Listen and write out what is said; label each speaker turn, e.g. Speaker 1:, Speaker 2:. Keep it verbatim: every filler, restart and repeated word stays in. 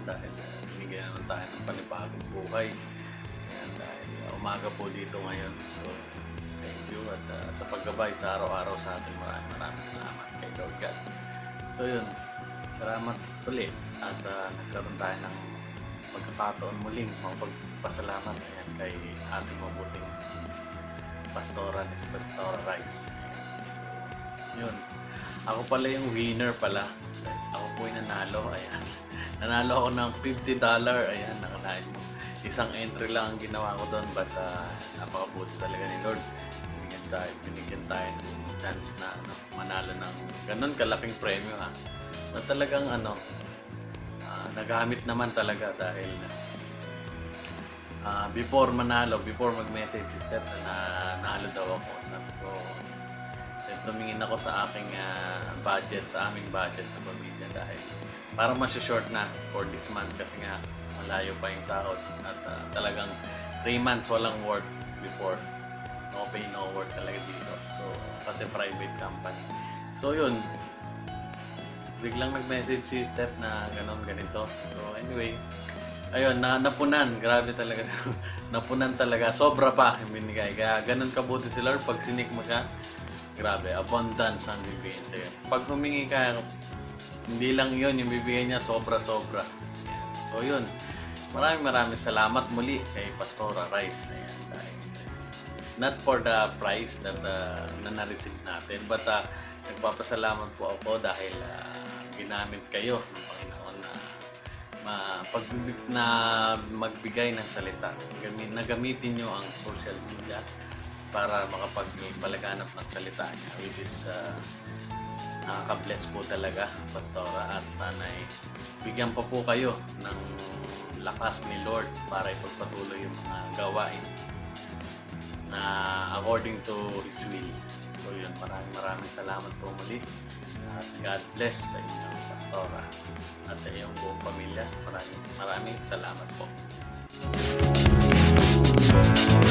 Speaker 1: dahil uh, binigyan naman tayo ng panibagong buhay. Ayan, dahil uh, umaga po dito ngayon. So, thank you at uh, sa paggabay sa araw-araw sa atin, maraming maraming salamat kay Lord God. So yun, salamat ulit at uh, nagkaroon tayo ng magkakataon muling magpasalamat ayan, kay ating mabuting Pastora ni Pastora Rice. So, yun. Ako pala yung winner pala. Ako po yung nanalo. Ayan. Nanalo ako ng fifty dollars. Ayan, nakalain mo. Isang entry lang ang ginawa ko doon but uh, napakabuti talaga ni Lord. Binigyan tayo, binigyan tayo ng chance na ano, manalo ng ganun kalaking premyo ha. Na talagang ano, uh, nagamit naman talaga dahil uh, before manalo, before mag-message sister na nalo daw ako. Sabi ko, tumingin ako sa aking uh, budget, sa aming budget na pamilya dahil para mas-short na for this month kasi nga malayo pa yung sahod at uh, talagang three months walang work before. No pay, no work talaga dito. So, kasi private company. So, yun. Biglang nag-message si Steph na ganon ganito. So, anyway, ayun, na, napunan. Grabe talaga. Napunan talaga. Sobra pa yung binigay. Kaya ganon kabuti si Lord. Pag sinik mo siya, grabe, abundance ang bibigyan sa'yo. Pag humingi ka, hindi lang yun yung bibigyan niya, sobra-sobra. So, yun. Maraming maraming salamat muli kay Pastora Rice. Ayan, dahil not for the price that uh, na na-receive natin, but uh, nagpapasalamat po ako dahil uh, ginamit kayo ng Panginoon na, ma, pag, na magbigay ng salita. Gamit, nagamitin nyo ang social media para makapagpalaganap ng salita niya, which is uh, nakaka-bless po talaga, Pastora, at sana'y bigyan pa po kayo ng lakas ni Lord para ipagpatuloy yung mga gawain na according to His will. So yun, maraming maraming salamat po muli at God bless sa inyong Pastora at sa iyong buong pamilya. Maraming maraming salamat po.